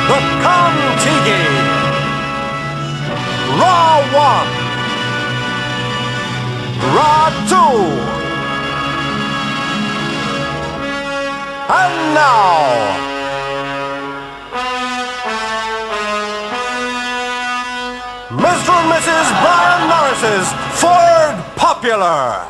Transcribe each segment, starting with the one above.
the Contigi. Raw 1. Raw 2. And now, Mr. and Mrs. Brian Norris's Ford Popular.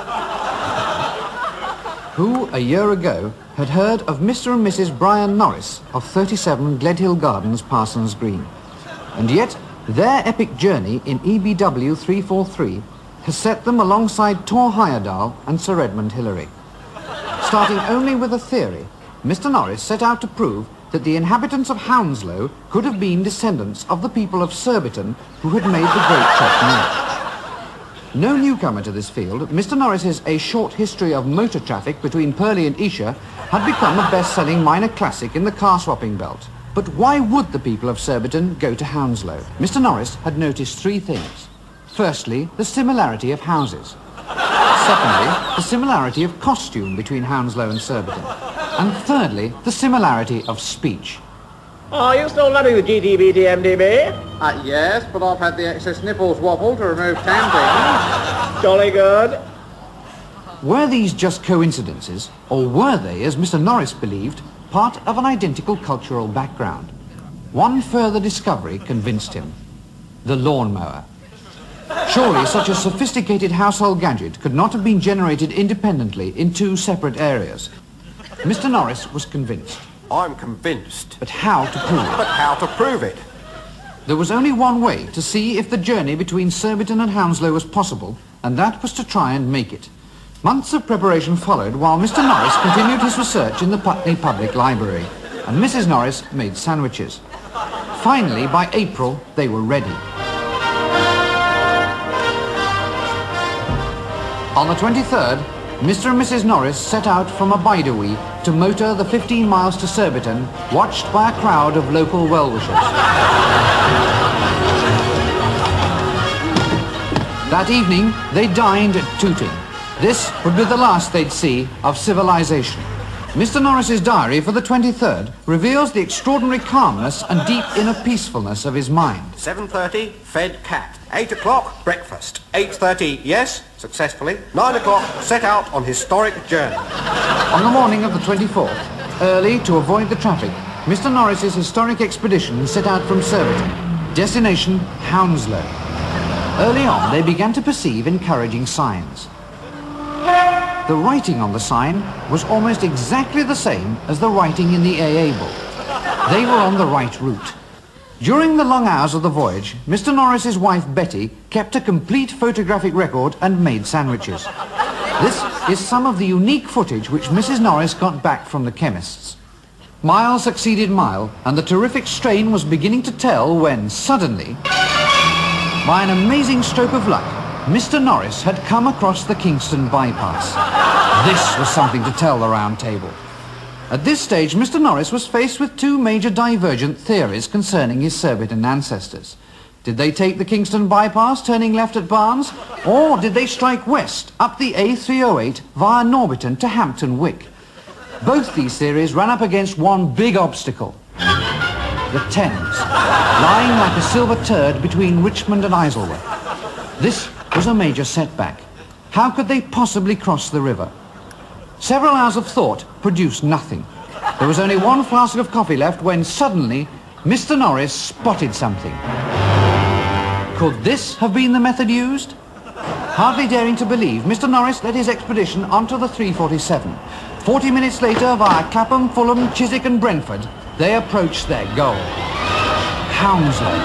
Who, a year ago, had heard of Mr. and Mrs. Brian Norris of 37 Gledhill Gardens, Parsons Green. And yet, their epic journey in EBW 343 has set them alongside Thor Heyerdahl and Sir Edmund Hillary. Starting only with a theory, Mr. Norris set out to prove that the inhabitants of Hounslow could have been descendants of the people of Surbiton who had made the Great Trek north. No newcomer to this field, Mr. Norris's A Short History of Motor Traffic Between Purley and Esher had become a best-selling minor classic in the car-swapping belt. But why would the people of Surbiton go to Hounslow? Mr. Norris had noticed three things. Firstly, the similarity of houses. Secondly, the similarity of costume between Hounslow and Surbiton. And thirdly, the similarity of speech. Are you still running the GTBT MDB? Yes, but I've had the excess nipples wobble to remove tandem. Jolly good. Were these just coincidences, or were they, as Mr. Norris believed, part of an identical cultural background? One further discovery convinced him. The lawnmower. Surely such a sophisticated household gadget could not have been generated independently in two separate areas. Mr. Norris was convinced. I'm convinced. But how to prove it? But how to prove it? There was only one way to see if the journey between Surbiton and Hounslow was possible, and that was to try and make it. Months of preparation followed while Mr. Norris continued his research in the Putney Public Library, and Mrs. Norris made sandwiches. Finally, by April, they were ready. On the 23rd, Mr. and Mrs. Norris set out from Abaidawi to motor the 15 miles to Surbiton, watched by a crowd of local well-wishers. That evening, they dined at Tooting. This would be the last they'd see of civilization. Mr. Norris's diary for the 23rd reveals the extraordinary calmness and deep inner peacefulness of his mind. 7:30, fed cat. 8 o'clock, breakfast. 8:30, yes, successfully. 9 o'clock, set out on historic journey. On the morning of the 24th, early to avoid the traffic, Mr. Norris's historic expedition set out from Surbiton. Destination, Hounslow. Early on, they began to perceive encouraging signs. The writing on the sign was almost exactly the same as the writing in the AA book. They were on the right route. During the long hours of the voyage, Mr. Norris's wife Betty kept a complete photographic record and made sandwiches. This is some of the unique footage which Mrs. Norris got back from the chemists. Mile succeeded mile, and the terrific strain was beginning to tell when suddenly, by an amazing stroke of luck, Mr. Norris had come across the Kingston bypass. This was something to tell the round table. At this stage, Mr. Norris was faced with two major divergent theories concerning his Surbiton ancestors. Did they take the Kingston bypass, turning left at Barnes, or did they strike west, up the A308 via Norbiton to Hampton Wick? Both these theories ran up against one big obstacle. The Thames, lying like a silver turd between Richmond and Isleworth. This was a major setback. How could they possibly cross the river? Several hours of thought produced nothing. There was only one flask of coffee left when suddenly Mr. Norris spotted something. Could this have been the method used? Hardly daring to believe, Mr. Norris led his expedition onto the 347. 40 minutes later, via Clapham, Fulham, Chiswick and Brentford, they approached their goal. Hounslow.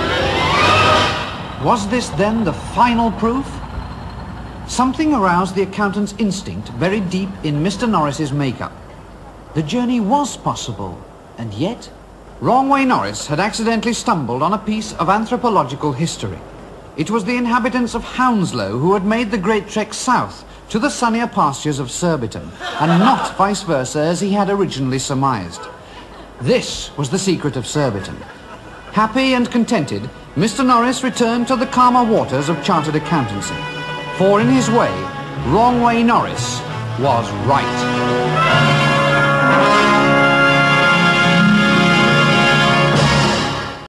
Was this then the final proof? Something aroused the accountant's instinct very deep in Mr. Norris's makeup. The journey was possible, and yet Wrong-Way Norris had accidentally stumbled on a piece of anthropological history. It was the inhabitants of Hounslow who had made the great trek south to the sunnier pastures of Surbiton, and not vice versa as he had originally surmised. This was the secret of Surbiton. Happy and contented, Mr. Norris returned to the calmer waters of chartered accountancy. For in his way, Wrong-Way Norris was right.